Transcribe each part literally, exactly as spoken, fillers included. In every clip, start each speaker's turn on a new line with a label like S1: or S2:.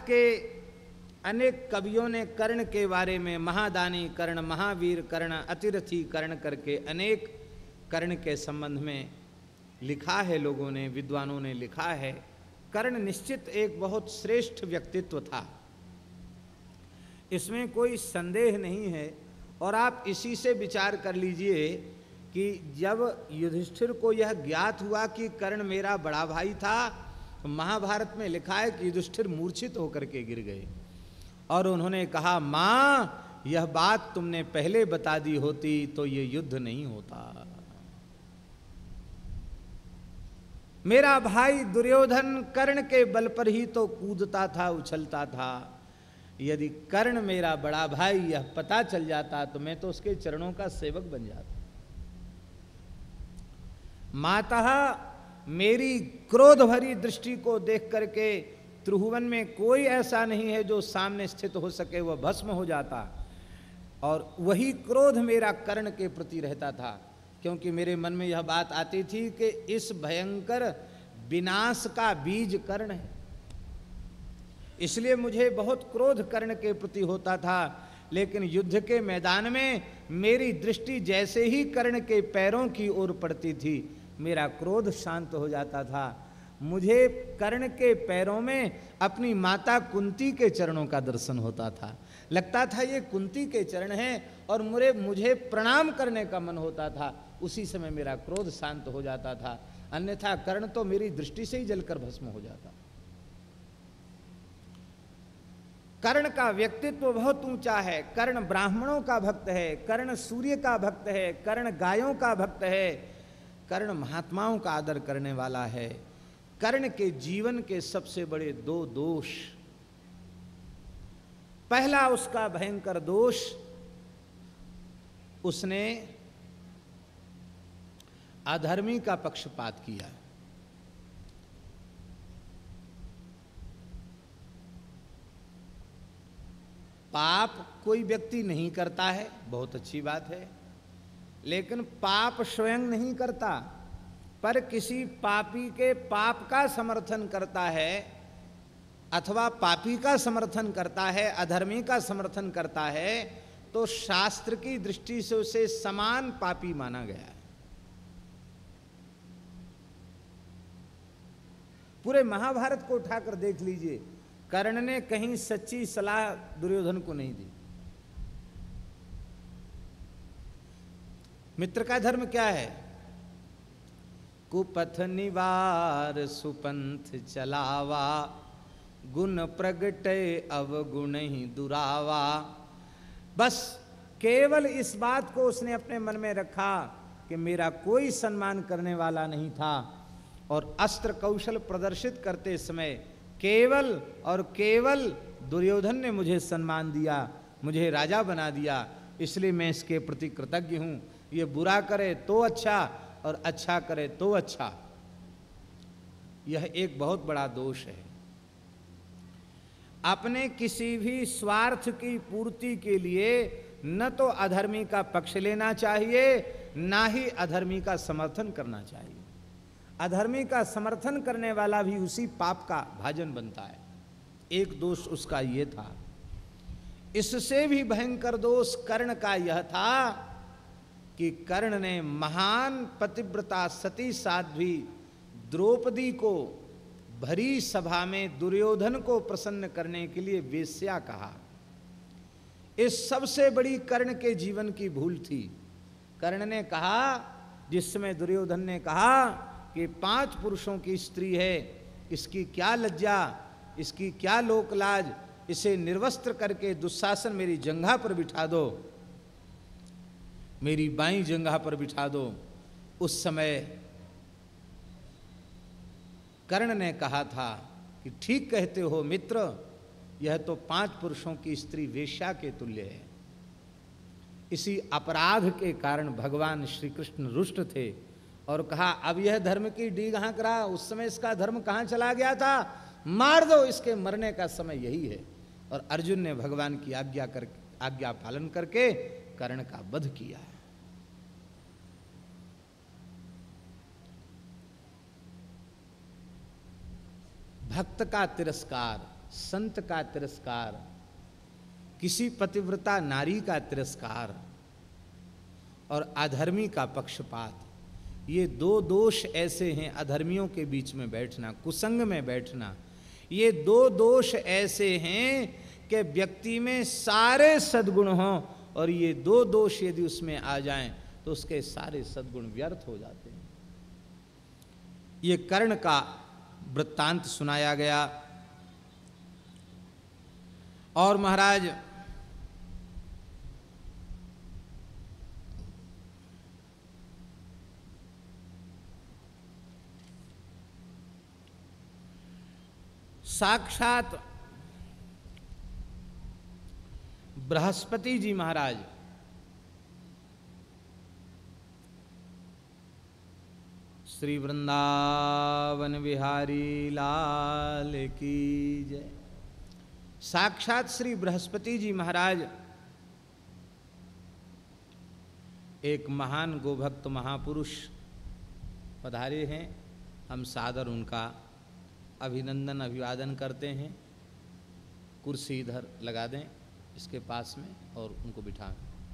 S1: के अनेक कवियों ने कर्ण के बारे में महादानी कर्ण, महावीर कर्ण, अतिरथी कर्ण करके अनेक कर्ण के संबंध में लिखा है, लोगों ने, विद्वानों ने लिखा है। कर्ण निश्चित एक बहुत श्रेष्ठ व्यक्तित्व था, इसमें कोई संदेह नहीं है। और आप इसी से विचार कर लीजिए कि जब युधिष्ठिर को यह ज्ञात हुआ कि कर्ण मेरा बड़ा भाई था, तो महाभारत में लिखा है कि युधिष्ठिर मूर्छित होकर के गिर गए और उन्होंने कहा, मां यह बात तुमने पहले बता दी होती तो ये युद्ध नहीं होता। मेरा भाई दुर्योधन कर्ण के बल पर ही तो कूदता था, उछलता था। यदि कर्ण मेरा बड़ा भाई यह पता चल जाता तो मैं तो उसके चरणों का सेवक बन जाता। माता मेरी क्रोध भरी दृष्टि को देख करके त्रिभुवन में कोई ऐसा नहीं है जो सामने स्थित हो सके, वह भस्म हो जाता। और वही क्रोध मेरा कर्ण के प्रति रहता था, क्योंकि मेरे मन में यह बात आती थी कि इस भयंकर विनाश का बीज कर्ण है, इसलिए मुझे बहुत क्रोध कर्ण के प्रति होता था। लेकिन युद्ध के मैदान में मेरी दृष्टि जैसे ही कर्ण के पैरों की ओर पड़ती थी, मेरा क्रोध शांत हो जाता था। मुझे कर्ण के पैरों में अपनी माता कुंती के चरणों का दर्शन होता था, लगता था ये कुंती के चरण हैं और मुझे मुझे प्रणाम करने का मन होता था। उसी समय मेरा क्रोध शांत हो जाता था, अन्यथा कर्ण तो मेरी दृष्टि से ही जलकर भस्म हो जाता। कर्ण का व्यक्तित्व बहुत ऊंचा है। कर्ण ब्राह्मणों का भक्त है, कर्ण सूर्य का भक्त है, कर्ण गायों का भक्त है, कर्ण महात्माओं का आदर करने वाला है। कर्ण के जीवन के सबसे बड़े दो दोष, पहला उसका भयंकर दोष, उसने अधर्मी का पक्षपात किया। पाप कोई व्यक्ति नहीं करता है, बहुत अच्छी बात है, लेकिन पाप स्वयं नहीं करता, पर किसी पापी के पाप का समर्थन करता है अथवा पापी का समर्थन करता है, अधर्मी का समर्थन करता है, तो शास्त्र की दृष्टि से उसे समान पापी माना गया है। पूरे महाभारत को उठाकर देख लीजिए, कर्ण ने कहीं सच्ची सलाह दुर्योधन को नहीं दी। मित्र का धर्म क्या है? कुपथ निवार सुपंथ चलावा, गुण प्रगटे अवगुण ही दुरावा। बस केवल इस बात को उसने अपने मन में रखा कि मेरा कोई सम्मान करने वाला नहीं था, और अस्त्र कौशल प्रदर्शित करते समय केवल और केवल दुर्योधन ने मुझे सम्मान दिया, मुझे राजा बना दिया, इसलिए मैं इसके प्रति कृतज्ञ हूं। ये बुरा करे तो अच्छा और अच्छा करे तो अच्छा, यह एक बहुत बड़ा दोष है। अपने किसी भी स्वार्थ की पूर्ति के लिए न तो अधर्मी का पक्ष लेना चाहिए, ना ही अधर्मी का समर्थन करना चाहिए। अधर्मी का समर्थन करने वाला भी उसी पाप का भाजन बनता है। एक दोष उसका यह था। इससे भी भयंकर दोष कर्ण का यह था कि कर्ण ने महान पतिव्रता सती साध्वी द्रौपदी को भरी सभा में दुर्योधन को प्रसन्न करने के लिए वेश्या कहा। इस सबसे बड़ी कर्ण के जीवन की भूल थी। कर्ण ने कहा, जिस समय दुर्योधन ने कहा कि पांच पुरुषों की स्त्री है, इसकी क्या लज्जा, इसकी क्या लोकलाज, इसे निर्वस्त्र करके दुशासन मेरी जंघा पर बिठा दो, मेरी बाईं जंघा पर बिठा दो। उस समय कर्ण ने कहा था कि ठीक कहते हो मित्र, यह तो पांच पुरुषों की स्त्री वेश्या के तुल्य है। इसी अपराध के कारण भगवान श्री कृष्ण रुष्ट थे और कहा, अब यह धर्म की डी कहाँ करा, उस समय इसका धर्म कहाँ चला गया था, मार दो, इसके मरने का समय यही है। और अर्जुन ने भगवान की आज्ञा कर आज्ञा पालन करके कर्ण का वध किया। भक्त का तिरस्कार, संत का तिरस्कार, किसी पतिव्रता नारी का तिरस्कार और अधर्मी का पक्षपात, ये दो दोष ऐसे हैं। अधर्मियों के बीच में बैठना, कुसंग में बैठना, ये दो दोष ऐसे हैं कि व्यक्ति में सारे सद्गुण हों और ये दो दोष यदि उसमें आ जाएं तो उसके सारे सद्गुण व्यर्थ हो जाते हैं। ये कर्ण का वृत्तांत सुनाया गया। और महाराज साक्षात बृहस्पति जी महाराज श्री वृंदावन बिहारी लाल की जय। साक्षात श्री बृहस्पति जी महाराज एक महान गोभक्त महापुरुष पधारे हैं। हम सादर उनका अभिनंदन अभिवादन करते हैं। कुर्सी इधर लगा दें इसके पास में और उनको बिठा।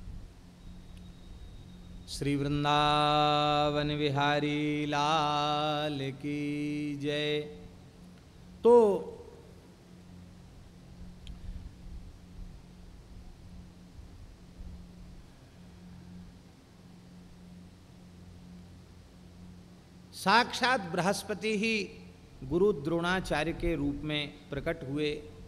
S1: श्री वृंदावन बिहारी लाल की जय। तो साक्षात बृहस्पति ही गुरु द्रोणाचार्य के रूप में प्रकट हुए।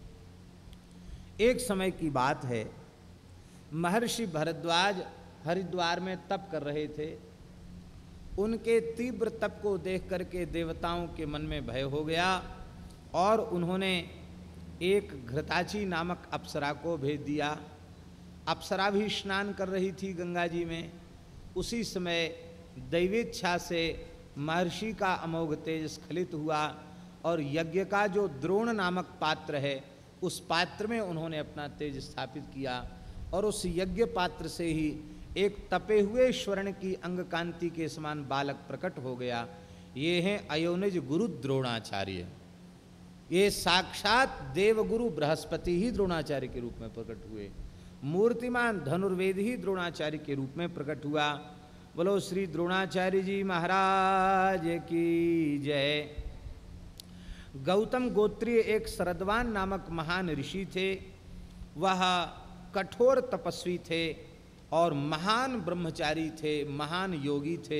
S1: एक समय की बात है, महर्षि भरद्वाज हरिद्वार में तप कर रहे थे। उनके तीव्र तप को देख करके देवताओं के मन में भय हो गया और उन्होंने एक घृताची नामक अप्सरा को भेज दिया। अप्सरा भी स्नान कर रही थी गंगा जी में। उसी समय दैवेच्छा से महर्षि का अमोघ तेज स्खलित हुआ और यज्ञ का जो द्रोण नामक पात्र है उस पात्र में उन्होंने अपना तेज स्थापित किया और उस यज्ञ पात्र से ही एक तपे हुए स्वर्ण की अंग कांति के समान बालक प्रकट हो गया। ये हैं अयोनिज गुरु द्रोणाचार्य। ये साक्षात देवगुरु बृहस्पति ही द्रोणाचार्य के रूप में प्रकट हुए। मूर्तिमान धनुर्वेद ही द्रोणाचार्य के रूप में प्रकट हुआ। बोलो श्री द्रोणाचार्य जी महाराज की जय। गौतम गोत्रीय एक शरदवान नामक महान ऋषि थे। वह कठोर तपस्वी थे और महान ब्रह्मचारी थे, महान योगी थे।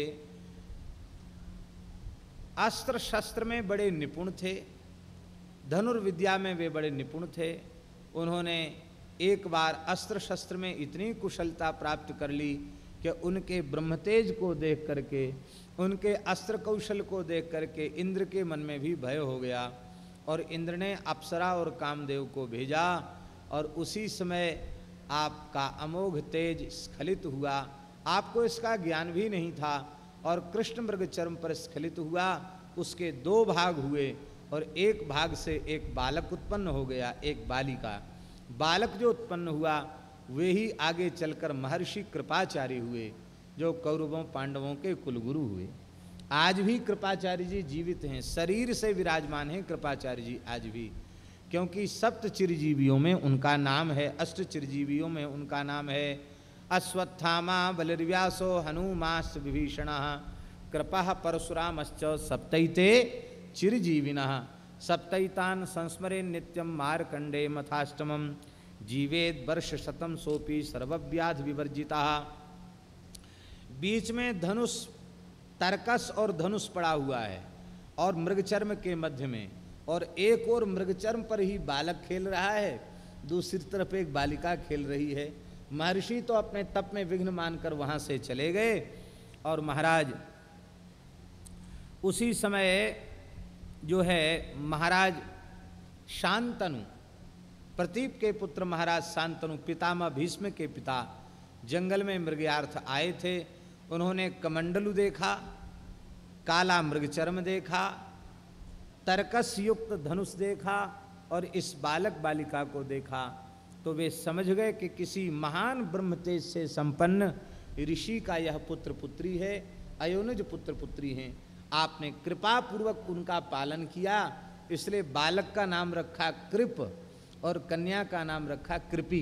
S1: अस्त्र शस्त्र में बड़े निपुण थे, धनुर्विद्या में वे बड़े निपुण थे। उन्होंने एक बार अस्त्र शस्त्र में इतनी कुशलता प्राप्त कर ली कि उनके ब्रह्मतेज को देख करके, उनके अस्त्र कौशल को देख करके इंद्र के मन में भी भय हो गया और इंद्र ने अप्सरा और कामदेव को भेजा और उसी समय आपका अमोघ तेज स्खलित हुआ। आपको इसका ज्ञान भी नहीं था और कृष्ण मृग चर्म पर स्खलित हुआ। उसके दो भाग हुए और एक भाग से एक बालक उत्पन्न हो गया, एक बालिका। बालक जो उत्पन्न हुआ वे ही आगे चलकर महर्षि कृपाचार्य हुए, जो कौरवों पांडवों के कुलगुरु हुए। आज भी कृपाचार्य जी जीवित हैं, शरीर से विराजमान हैं कृपाचार्य जी आज भी, क्योंकि सप्त चिरजीवियों में उनका नाम है, अष्ट चिरजीवियों में उनका नाम है। अश्वत्थामा बलिर्व्यासो हनुमाश्च विभीषणः कृपः परशुरामश्च सप्तैते चिरजीविनः सप्तैतान् संस्मरे नित्यं मार्कंडे मथाष्टमम् जीवेद वर्ष शतम सोपी सर्वव्याधि विवर्जिता। बीच में धनुष, तरकस और धनुष पड़ा हुआ है और मृगचर्म के मध्य में, और एक और मृगचर्म पर ही बालक खेल रहा है, दूसरी तरफ एक बालिका खेल रही है। महर्षि तो अपने तप में विघ्न मानकर वहां से चले गए और महाराज उसी समय जो है महाराज शांतनु, प्रतीप के पुत्र महाराज शांतनु पितामह भीष्म के पिता जंगल में मृगयार्थ आए थे। उन्होंने कमंडलु देखा, काला मृगचर्म देखा, तरकस युक्त धनुष देखा और इस बालक बालिका को देखा तो वे समझ गए कि किसी महान ब्रह्म तेज से संपन्न ऋषि का यह पुत्र पुत्री है, अयोनिज पुत्र पुत्री हैं। आपने कृपा पूर्वक उनका पालन किया इसलिए बालक का नाम रखा कृप और कन्या का नाम रखा कृपी।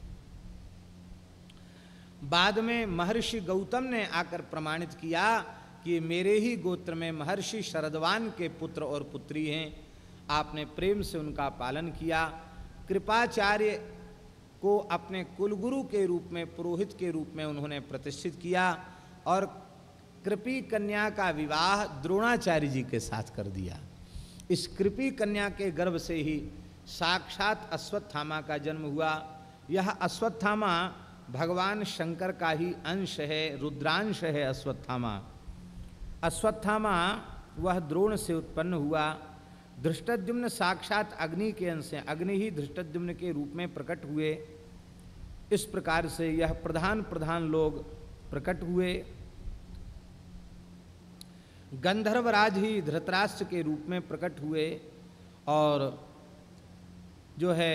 S1: बाद में महर्षि गौतम ने आकर प्रमाणित किया कि मेरे ही गोत्र में महर्षि शरदवान के पुत्र और पुत्री हैं। आपने प्रेम से उनका पालन किया। कृपाचार्य को अपने कुलगुरु के रूप में, पुरोहित के रूप में उन्होंने प्रतिष्ठित किया और कृपी कन्या का विवाह द्रोणाचार्य जी के साथ कर दिया। इस कृपी कन्या के गर्भ से ही साक्षात अश्वत्थामा का जन्म हुआ। यह अश्वत्थामा भगवान शंकर का ही अंश है, रुद्रांश है अश्वत्थामा। अश्वत्थामा वह द्रोण से उत्पन्न हुआ। धृष्टद्युम्न साक्षात अग्नि के अंश हैं, अग्नि ही धृष्टद्युम्न के रूप में प्रकट हुए। इस प्रकार से यह प्रधान प्रधान लोग प्रकट हुए। गंधर्वराज ही धृतराष्ट्र के रूप में प्रकट हुए और जो है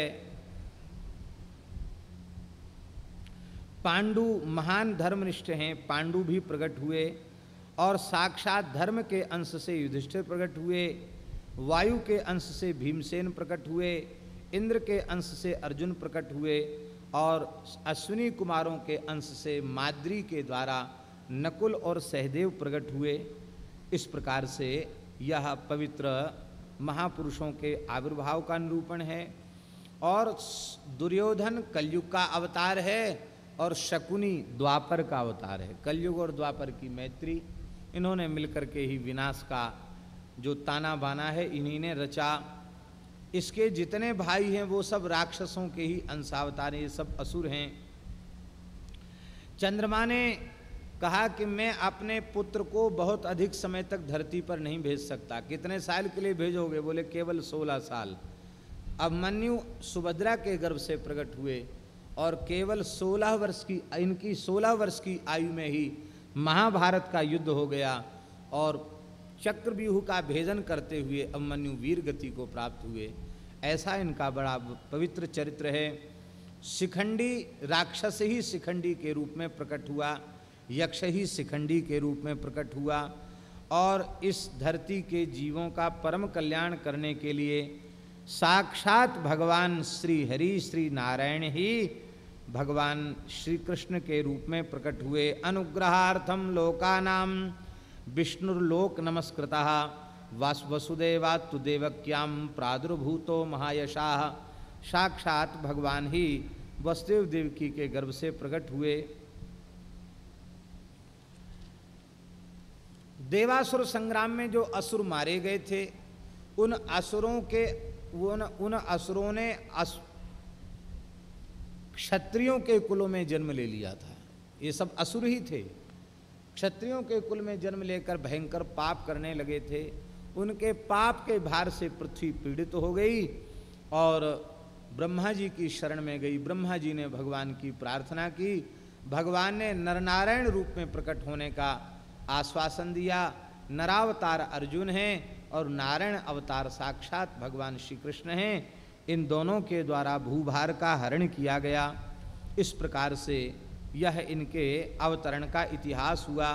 S1: पांडु महान धर्मनिष्ठ हैं, पांडु भी प्रकट हुए और साक्षात धर्म के अंश से युधिष्ठिर प्रकट हुए। वायु के अंश से भीमसेन प्रकट हुए, इंद्र के अंश से अर्जुन प्रकट हुए और अश्विनी कुमारों के अंश से माद्री के द्वारा नकुल और सहदेव प्रकट हुए। इस प्रकार से यह पवित्र महापुरुषों के आविर्भाव का निरूपण है। और दुर्योधन कलयुग का अवतार है और शकुनी द्वापर का अवतार है। कलयुग और द्वापर की मैत्री, इन्होंने मिलकर के ही विनाश का जो ताना बाना है इन्हीं ने रचा। इसके जितने भाई हैं वो सब राक्षसों के ही अंशावतार हैं, ये सब असुर हैं। चंद्रमा ने कहा कि मैं अपने पुत्र को बहुत अधिक समय तक धरती पर नहीं भेज सकता। कितने साल के लिए भेजोगे? बोले केवल सोलह साल। अभिमन्यु सुभद्रा के गर्भ से प्रकट हुए और केवल सोलह वर्ष की, इनकी सोलह वर्ष की आयु में ही महाभारत का युद्ध हो गया और चक्रव्यूह का भेदन करते हुए अभिमन्यु वीर गति को प्राप्त हुए। ऐसा इनका बड़ा पवित्र चरित्र है। शिखंडी राक्षस ही शिखंडी के रूप में प्रकट हुआ, यक्ष ही शिखंडी के रूप में प्रकट हुआ और इस धरती के जीवों का परम कल्याण करने के लिए साक्षात भगवान श्री हरि श्री नारायण ही भगवान श्री कृष्ण के रूप में प्रकट हुए। अनुग्रहार्थम लोकानाम विष्णुर्लोक नमस्कृतः वास वसुदेवात्तु देवक्याम प्रादुर्भूतो महायशाः। साक्षात भगवान ही वसुदेव देवकी के गर्भ से प्रकट हुए। देवासुर संग्राम में जो असुर मारे गए थे, उन असुरों के उन उन असुरों ने अस क्षत्रियों के कुलों में जन्म ले लिया था। ये सब असुर ही थे। क्षत्रियों के कुल में जन्म लेकर भयंकर पाप करने लगे थे। उनके पाप के भार से पृथ्वी पीड़ित हो गई और ब्रह्मा जी की शरण में गई। ब्रह्मा जी ने भगवान की प्रार्थना की। भगवान ने नरनारायण रूप में प्रकट होने का आश्वासन दिया। नरावतार अर्जुन हैं और नारायण अवतार साक्षात भगवान श्री कृष्ण हैं। इन दोनों के द्वारा भूभार का हरण किया गया। इस प्रकार से यह इनके अवतरण का इतिहास हुआ।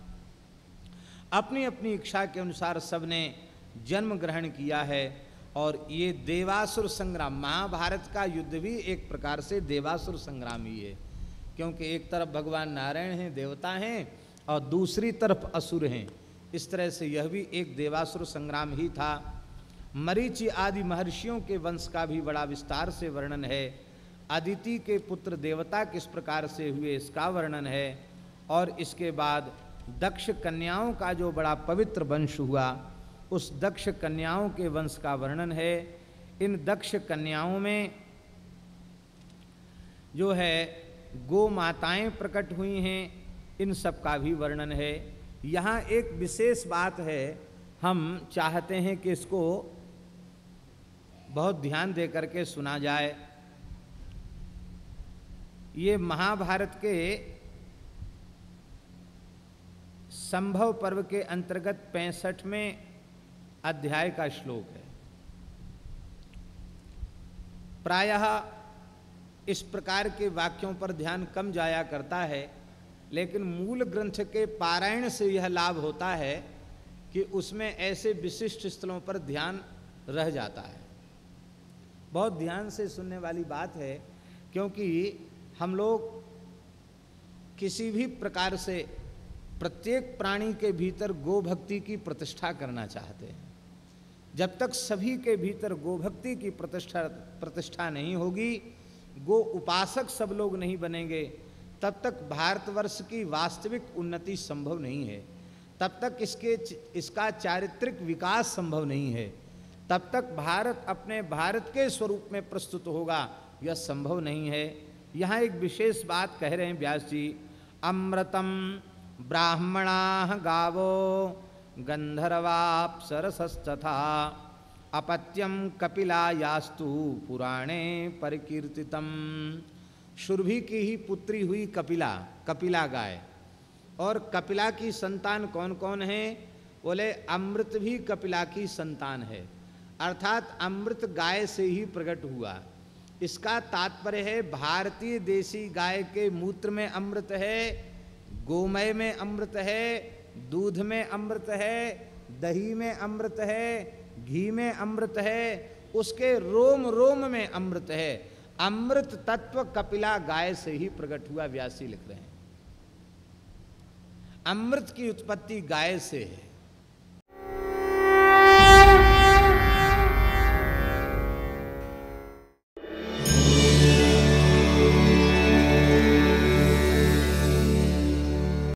S1: अपनी अपनी इच्छा के अनुसार सबने जन्म ग्रहण किया है और ये देवासुर संग्राम, महाभारत का युद्ध भी एक प्रकार से देवासुर संग्राम ही है, क्योंकि एक तरफ भगवान नारायण हैं, देवता हैं, और दूसरी तरफ असुर हैं। इस तरह से यह भी एक देवासुर संग्राम ही था। मरीचि आदि महर्षियों के वंश का भी बड़ा विस्तार से वर्णन है। अदिति के पुत्र देवता किस प्रकार से हुए इसका वर्णन है। और इसके बाद दक्ष कन्याओं का जो बड़ा पवित्र वंश हुआ, उस दक्ष कन्याओं के वंश का वर्णन है। इन दक्ष कन्याओं में जो है गो माताएं प्रकट हुई हैं, इन सब का भी वर्णन है। यहाँ एक विशेष बात है, हम चाहते हैं कि इसको बहुत ध्यान दे करके सुना जाए। ये महाभारत के संभव पर्व के अंतर्गत पैंसठवें अध्याय का श्लोक है। प्रायः इस प्रकार के वाक्यों पर ध्यान कम जाया करता है, लेकिन मूल ग्रंथ के पारायण से यह लाभ होता है कि उसमें ऐसे विशिष्ट स्थलों पर ध्यान रह जाता है। बहुत ध्यान से सुनने वाली बात है, क्योंकि हम लोग किसी भी प्रकार से प्रत्येक प्राणी के भीतर गो भक्ति की प्रतिष्ठा करना चाहते हैं। जब तक सभी के भीतर गो भक्ति की प्रतिष्ठा प्रतिष्ठा नहीं होगी, गो उपासक सब लोग नहीं बनेंगे, तब तक भारतवर्ष की वास्तविक उन्नति संभव नहीं है, तब तक इसके इसका चारित्रिक विकास संभव नहीं है, तब तक भारत अपने भारत के स्वरूप में प्रस्तुत होगा, यह संभव नहीं है। यहाँ एक विशेष बात कह रहे हैं व्यास जी, अमृतम ब्राह्मणा गावो गंधर्वाप्सरसस्तथा अपत्यम कपिला यास्तु पुराणे परिकीर्तितम। सुरभि की ही पुत्री हुई कपिला, कपिला गाय। और कपिला की संतान कौन कौन है? बोले अमृत भी कपिला की संतान है, अर्थात अमृत गाय से ही प्रकट हुआ। इसका तात्पर्य है भारतीय देसी गाय के मूत्र में अमृत है, गोमय में अमृत है, दूध में अमृत है, दही में अमृत है, घी में अमृत है, उसके रोम रोम में अमृत है। अमृत तत्व कपिला गाय से ही प्रकट हुआ, व्यासी लिख रहे हैं। अमृत की उत्पत्ति गाय से है।